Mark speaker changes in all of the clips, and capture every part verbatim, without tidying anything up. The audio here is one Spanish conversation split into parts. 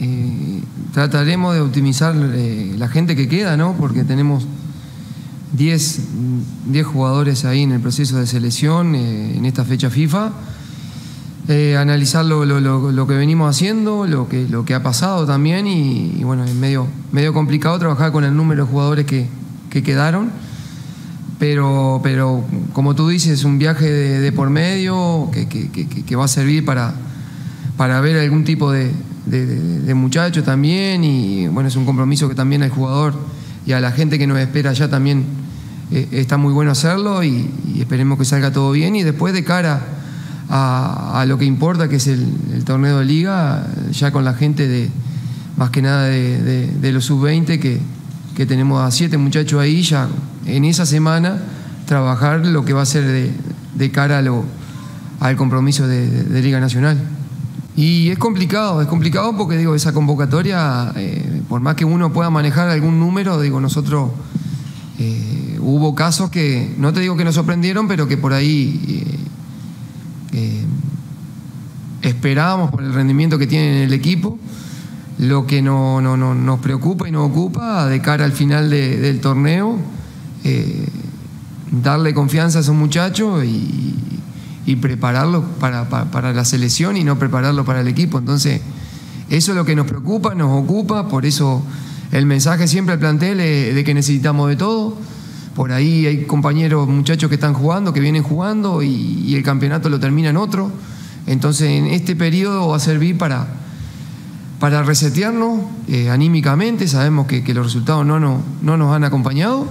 Speaker 1: eh, trataremos de optimizar eh, la gente que queda, ¿no? Porque tenemos diez jugadores ahí en el proceso de selección eh, en esta fecha FIFA. Eh, analizar lo, lo, lo, lo que venimos haciendo, lo que, lo que ha pasado también y, y bueno, es medio, medio complicado trabajar con el número de jugadores que, que quedaron, pero, pero como tú dices, es un viaje de, de por medio que, que, que, que va a servir para, para ver algún tipo de, de, de, de muchacho también y bueno, es un compromiso que también al jugador y a la gente que nos espera allá también eh, está muy bueno hacerlo y, y esperemos que salga todo bien y después de cara A, a lo que importa, que es el, el torneo de liga, ya con la gente de más que nada de, de, de los sub veinte, que, que tenemos a siete muchachos ahí, ya en esa semana trabajar lo que va a ser de, de cara a lo, al compromiso de, de, de Liga Nacional. Y es complicado, es complicado porque digo, esa convocatoria, eh, por más que uno pueda manejar algún número, digo, nosotros eh, hubo casos que, no te digo que nos sorprendieron, pero que por ahí... Eh, Eh, esperábamos por el rendimiento que tiene el equipo. Lo que no, no, no, nos preocupa y nos ocupa de cara al final de, del torneo, eh, darle confianza a esos muchachos y, y prepararlos para, para, para la selección y no prepararlos para el equipo. Entonces eso es lo que nos preocupa, nos ocupa. Por eso el mensaje siempre al plantel es de que necesitamos de todo. Por ahí hay compañeros, muchachos que están jugando, que vienen jugando y, y el campeonato lo termina en otro. Entonces en este periodo va a servir para, para resetearnos eh, anímicamente. Sabemos que, que los resultados no, no, no nos han acompañado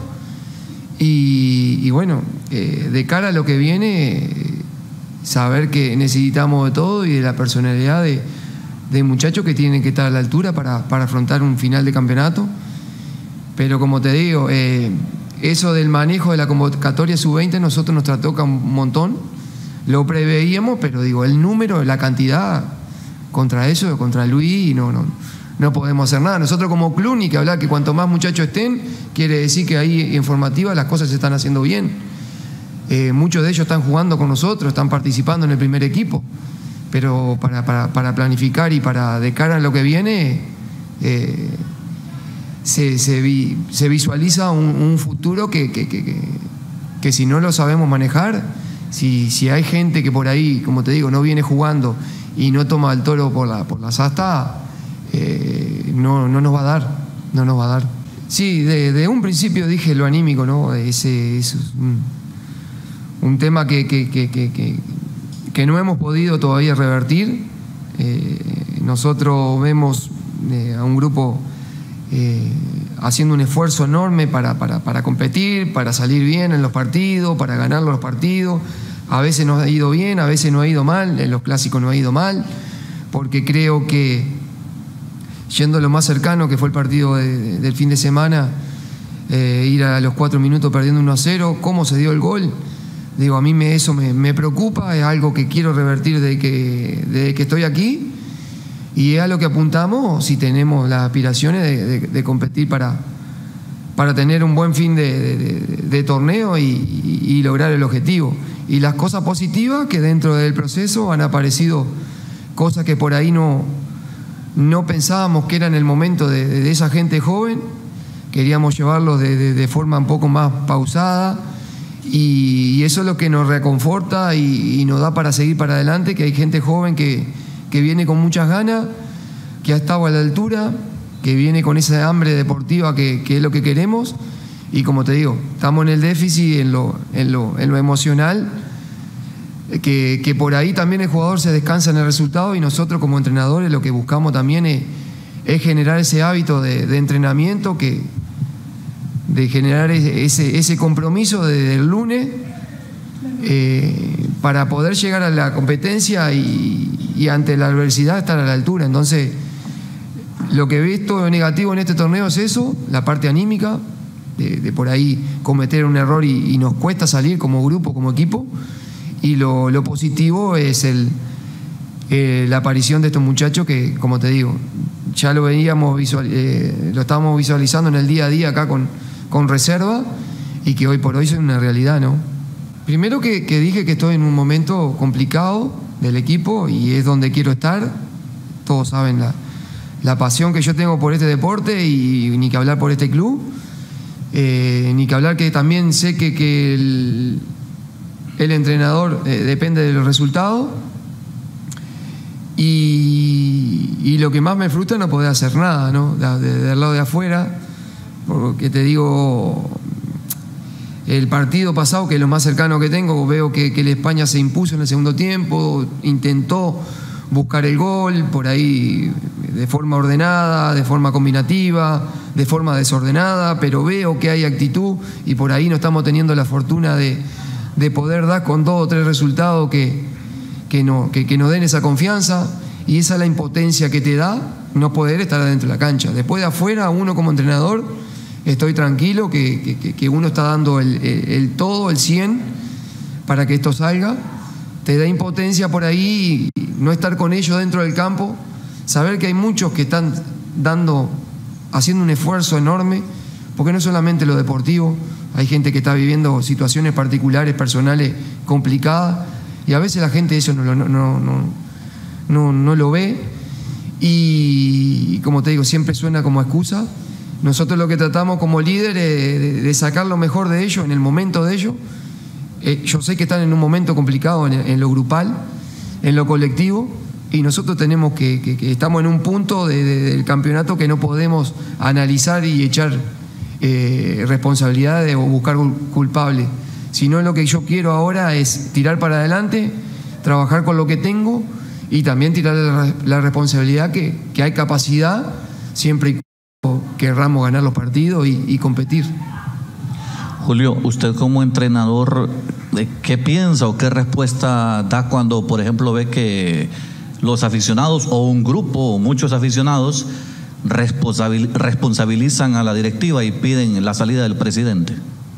Speaker 1: y, y bueno, eh, de cara a lo que viene, eh, saber que necesitamos de todo y de la personalidad de, de muchachos que tienen que estar a la altura para, para afrontar un final de campeonato. Pero como te digo, eh, eso del manejo de la convocatoria sub veinte nosotros nos toca un montón, lo preveíamos, pero digo, el número, la cantidad, contra eso, contra Luis, no, no, no podemos hacer nada. Nosotros como club, ni que hablar que cuanto más muchachos estén, quiere decir que ahí en formativa las cosas se están haciendo bien. Eh, muchos de ellos están jugando con nosotros, están participando en el primer equipo, pero para, para, para planificar y para de cara a lo que viene, eh, Se, se, vi, se visualiza un, un futuro que, que, que, que si no lo sabemos manejar, si, si hay gente que por ahí, como te digo, no viene jugando y no toma el toro por la, por la asta, eh, no, no nos va a dar, no nos va a dar. Sí, de, de un principio dije lo anímico, ¿no? Ese es un, un tema que, que, que, que, que, que no hemos podido todavía revertir. Eh, nosotros vemos eh, a un grupo Eh, haciendo un esfuerzo enorme para, para, para competir, para salir bien en los partidos, para ganar los partidos. A veces nos ha ido bien, a veces nos ha ido mal, en los clásicos nos ha ido mal, porque creo que, yendo a lo más cercano, que fue el partido de, de, del fin de semana, eh, ir a los cuatro minutos perdiendo uno a cero, cómo se dio el gol, digo, a mí me, eso me, me preocupa, es algo que quiero revertir desde que, desde que estoy aquí. Y es a lo que apuntamos si tenemos las aspiraciones de, de, de competir para, para tener un buen fin de, de, de, de torneo y, y, y lograr el objetivo. Y las cosas positivas, que dentro del proceso han aparecido cosas que por ahí no, no pensábamos que era en el momento de, de esa gente joven. Queríamos llevarlos de, de, de forma un poco más pausada y, y eso es lo que nos reconforta y, y nos da para seguir para adelante, que hay gente joven que que viene con muchas ganas, que ha estado a la altura, que viene con esa hambre deportiva que, que es lo que queremos. Y como te digo, estamos en el déficit, en lo, en lo, en lo emocional, que, que por ahí también el jugador se descansa en el resultado y nosotros como entrenadores lo que buscamos también es, es generar ese hábito de, de entrenamiento, que, de generar ese, ese compromiso desde el lunes eh, para poder llegar a la competencia y y ante la adversidad estar a la altura. Entonces, lo que he visto negativo en este torneo es eso, la parte anímica, de, de por ahí cometer un error y, y nos cuesta salir como grupo, como equipo, y lo, lo positivo es el, eh, la aparición de estos muchachos que, como te digo, ya lo veníamos visual, eh, lo estábamos visualizando en el día a día acá con, con reserva y que hoy por hoy es una realidad, ¿no? Primero que, que dije que estoy en un momento complicado del equipo y es donde quiero estar. Todos saben la, la pasión que yo tengo por este deporte y ni que hablar por este club, eh, ni que hablar que también sé que, que el, el entrenador eh, depende de los resultados y, y lo que más me frustra es no poder hacer nada, ¿no? De, de, del lado de afuera, porque te digo, el partido pasado, que es lo más cercano que tengo, veo que, que el España se impuso en el segundo tiempo, intentó buscar el gol, por ahí de forma ordenada, de forma combinativa, de forma desordenada, pero veo que hay actitud y por ahí no estamos teniendo la fortuna de, de poder dar con dos o tres resultados que, que, no, que, que nos den esa confianza, y esa es la impotencia que te da no poder estar adentro de la cancha. Después de afuera, uno como entrenador, estoy tranquilo que, que, que uno está dando el, el, el todo, el cien, para que esto salga. Te da impotencia por ahí no estar con ellos dentro del campo, saber que hay muchos que están dando, haciendo un esfuerzo enorme, porque no solamente lo deportivo, hay gente que está viviendo situaciones particulares, personales complicadas, y a veces la gente eso no, no, no, no, no, no lo ve, y como te digo, siempre suena como excusa. Nosotros lo que tratamos como líderes de, de sacar lo mejor de ellos en el momento de ellos. Eh, yo sé que están en un momento complicado en, en lo grupal, en lo colectivo, y nosotros tenemos que, que, que estamos en un punto de, de, del campeonato que no podemos analizar y echar eh, responsabilidades o buscar culpables, sino lo que yo quiero ahora es tirar para adelante, trabajar con lo que tengo y también tirar la, la responsabilidad que, que hay capacidad siempre y cuando querramos ganar los partidos y, y competir.
Speaker 2: Julio, usted como entrenador, ¿qué piensa o qué respuesta da cuando, por ejemplo, ve que los aficionados o un grupo o muchos aficionados responsabilizan a la directiva y piden la salida del presidente?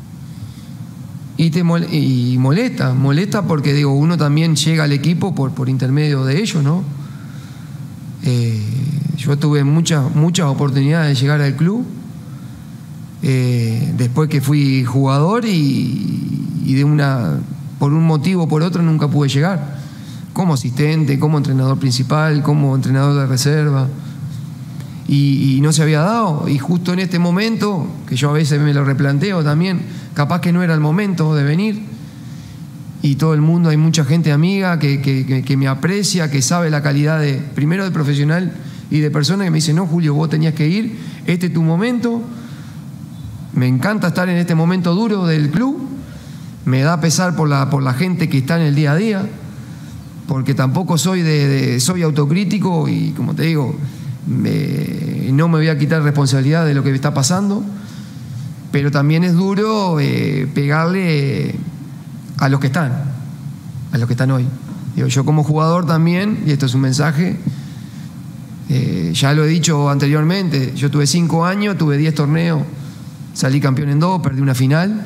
Speaker 1: Y te mol y molesta, molesta porque digo, uno también llega al equipo por, por intermedio de ellos, ¿no? Eh, yo tuve muchas, muchas oportunidades de llegar al club. Eh, después que fui jugador y, y de una por un motivo o por otro nunca pude llegar, como asistente, como entrenador principal, como entrenador de reserva, y, y no se había dado, y justo en este momento, que yo a veces me lo replanteo también, capaz que no era el momento de venir, y todo el mundo, hay mucha gente amiga que, que, que, que me aprecia, que sabe la calidad de, primero de profesional y de persona, que me dice, no Julio, vos tenías que ir, este es tu momento. Me encanta estar en este momento duro del club, me da pesar por la, por la gente que está en el día a día, porque tampoco soy, de, de, soy autocrítico y, como te digo, me, no me voy a quitar responsabilidad de lo que está pasando, pero también es duro eh, pegarle a los que están, a los que están hoy. Digo, yo como jugador también, y esto es un mensaje, eh, ya lo he dicho anteriormente, yo tuve cinco años, tuve diez torneos, salí campeón en dos, perdí una final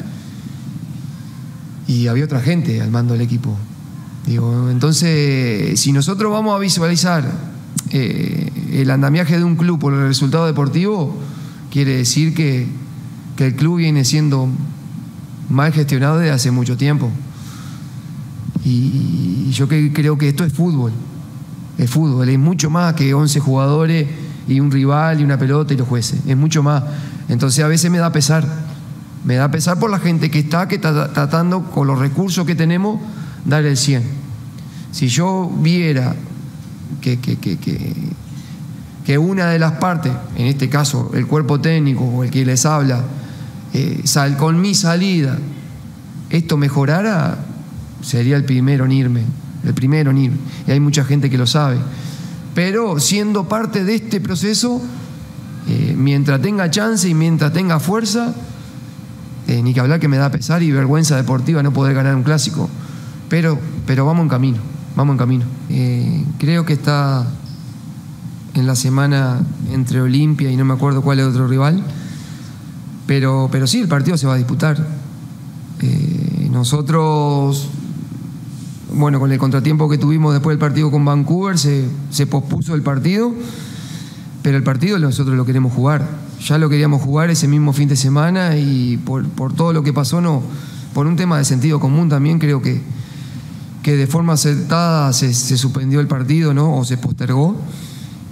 Speaker 1: y había otra gente al mando del equipo. Digo, entonces, si nosotros vamos a visualizar eh, el andamiaje de un club por el resultado deportivo, quiere decir que, que el club viene siendo mal gestionado desde hace mucho tiempo. Y, y yo que, creo que esto es fútbol. Es fútbol, es mucho más que once jugadores y un rival y una pelota y los jueces. Es mucho más. Entonces a veces me da pesar, me da pesar por la gente que está, que está tratando con los recursos que tenemos dar el cien. Si yo viera que, que, que, que, que una de las partes, en este caso el cuerpo técnico o el que les habla, eh, sal, con mi salida, esto mejorara, sería el primero en irme, el primero en irme. Y hay mucha gente que lo sabe. Pero siendo parte de este proceso, Eh, mientras tenga chance y mientras tenga fuerza, eh, ni que hablar que me da pesar y vergüenza deportiva no poder ganar un clásico, pero, pero vamos en camino, vamos en camino. Eh, creo que está en la semana entre Olimpia y no me acuerdo cuál es otro rival, pero, pero sí, el partido se va a disputar. Eh, nosotros, bueno, con el contratiempo que tuvimos después del partido con Vancouver, se, se pospuso el partido. Pero el partido nosotros lo queremos jugar. Ya lo queríamos jugar ese mismo fin de semana y por, por todo lo que pasó, no, por un tema de sentido común también creo que, que de forma acertada se, se suspendió el partido, ¿no? O se postergó.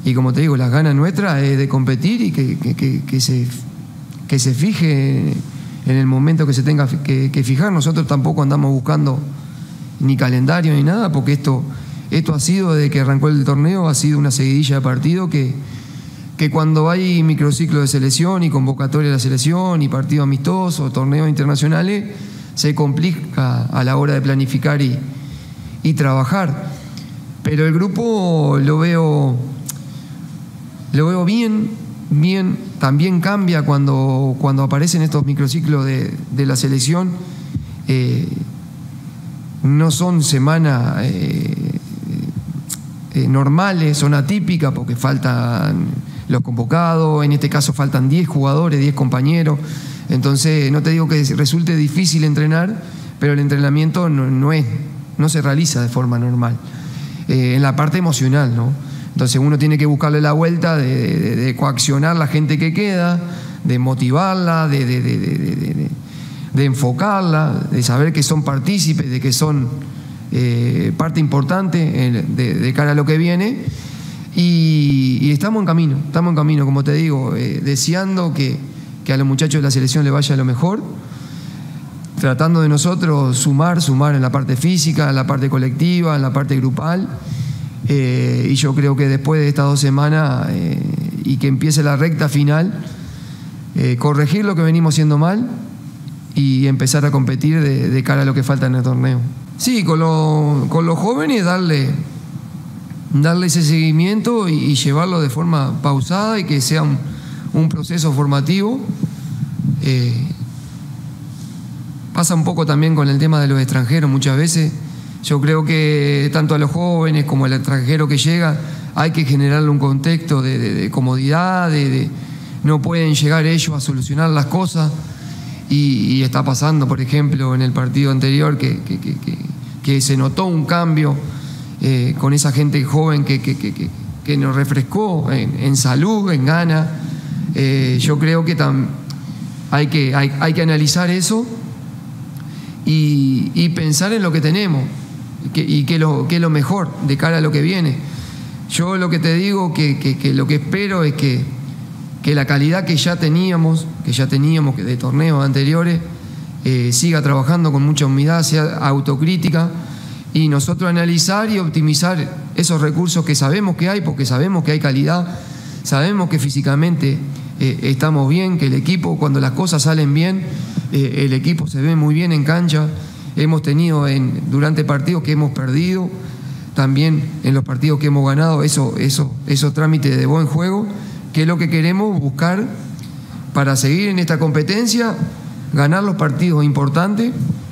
Speaker 1: y como te digo, las ganas nuestras es de competir y que, que, que, que, se, que se fije en el momento que se tenga que, que fijar. Nosotros tampoco andamos buscando ni calendario ni nada, porque esto, esto ha sido, desde que arrancó el torneo, ha sido una seguidilla de partidos que, que cuando hay microciclo de selección y convocatoria de la selección y partidos amistosos, torneos internacionales, se complica a la hora de planificar y, y trabajar. Pero el grupo lo veo, lo veo bien, bien, también cambia cuando, cuando aparecen estos microciclos de, de la selección. Eh, no son semanas eh, eh, normales, son atípicas porque faltan los convocados, en este caso faltan diez jugadores, diez compañeros. Entonces, no te digo que resulte difícil entrenar, pero el entrenamiento no, no, es, no se realiza de forma normal. Eh, en la parte emocional, ¿no? Entonces uno tiene que buscarle la vuelta de, de, de coaccionar a la gente que queda, de motivarla, de, de, de, de, de, de enfocarla, de saber que son partícipes, de que son eh, parte importante de, de cara a lo que viene. Y, y estamos en camino, estamos en camino, como te digo, eh, deseando que, que a los muchachos de la selección les vaya lo mejor, tratando de nosotros sumar, sumar en la parte física, en la parte colectiva, en la parte grupal. Eh, y yo creo que después de estas dos semanas eh, y que empiece la recta final, eh, corregir lo que venimos haciendo mal y empezar a competir de, de cara a lo que falta en el torneo. Sí, con, lo, con los jóvenes darle, darle ese seguimiento y, y llevarlo de forma pausada y que sea un, un proceso formativo. Eh, pasa un poco también con el tema de los extranjeros muchas veces. Yo creo que tanto a los jóvenes como al extranjero que llega hay que generarle un contexto de, de, de comodidad, de, de, no pueden llegar ellos a solucionar las cosas y, y está pasando, por ejemplo, en el partido anterior que, que, que, que, que se notó un cambio eh, con esa gente joven que, que, que, que, que nos refrescó en, en salud, en ganas. Eh, yo creo que tam, hay, que, hay, hay que analizar eso y, y pensar en lo que tenemos. Que, y que lo, que es lo mejor de cara a lo que viene. Yo lo que te digo que, que, que lo que espero es que, que la calidad que ya teníamos, que ya teníamos de torneos anteriores, eh, siga trabajando con mucha humildad, sea autocrítica y nosotros analizar y optimizar esos recursos que sabemos que hay, porque sabemos que hay calidad, sabemos que físicamente eh, estamos bien, que el equipo, cuando las cosas salen bien, eh, el equipo se ve muy bien en cancha. Hemos tenido en, durante partidos que hemos perdido, también en los partidos que hemos ganado, eso, eso, esos trámites de buen juego, que es lo que queremos buscar para seguir en esta competencia, ganar los partidos importantes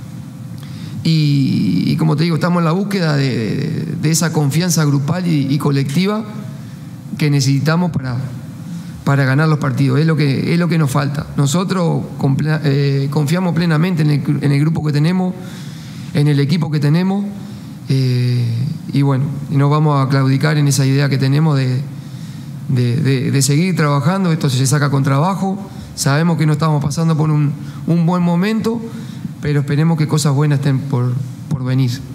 Speaker 1: y, y como te digo, estamos en la búsqueda de, de, de esa confianza grupal y, y colectiva que necesitamos para, para ganar los partidos. Es lo que, es lo que nos falta. Nosotros eh, confiamos plenamente en el, en el grupo que tenemos, en el equipo que tenemos, eh, y bueno, no vamos a claudicar en esa idea que tenemos de, de, de, de seguir trabajando. Esto se saca con trabajo. Sabemos que no estamos pasando por un, un buen momento, pero esperemos que cosas buenas estén por, por venir.